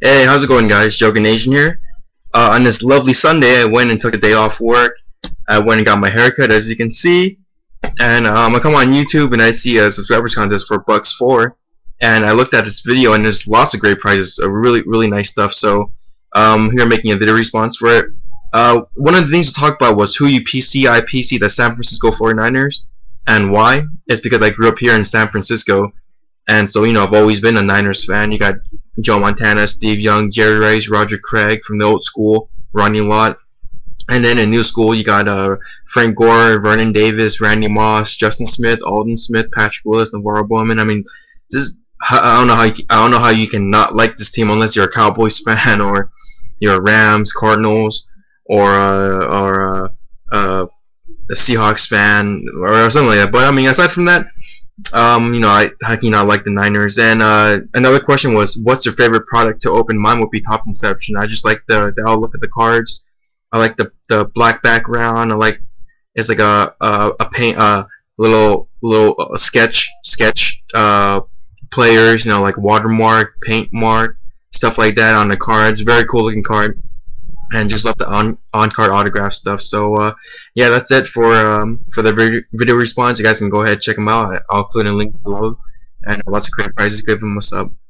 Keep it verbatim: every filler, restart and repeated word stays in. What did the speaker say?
Hey, how's it going, guys? Joking Nation here. Uh, on this lovely Sunday, I went and took a day off work. I went and got my haircut, as you can see. And um, I come on YouTube and I see a subscribers contest for Bucks four. And I looked at this video and there's lots of great prizes, uh, really, really nice stuff. So um, here I'm making a video response for it. Uh, one of the things to talk about was who you P C. I P C the San Francisco forty-niners, and why? It's because I grew up here in San Francisco, and so you know I've always been a Niners fan. You got Joe Montana, Steve Young, Jerry Rice, Roger Craig from the old school, Ronnie Lott, and then in new school you got uh, Frank Gore, Vernon Davis, Randy Moss, Justin Smith, Alden Smith, Patrick Willis, NaVorro Bowman. I mean, this I don't know how you, I don't know how you can not like this team unless you're a Cowboys fan or you're a Rams, Cardinals, or uh, or uh, uh, a Seahawks fan or something like that. But I mean, aside from that, um, you know, I how can you not like the Niners? And uh, another question was, what's your favorite product to open? Mine would be Topps Inception. I just like the the outlook of the cards. I like the the black background. I like it's like a a, a paint uh little little uh, sketch sketch uh players. You know, like watermark, paint mark, stuff like that on the cards. Very cool looking card. And just love the on on card autograph stuff. So uh, yeah, that's it for um, for the video, video response. You guys can go ahead and check them out. I'll include a link below, and lots of great prizes. Give them a sub.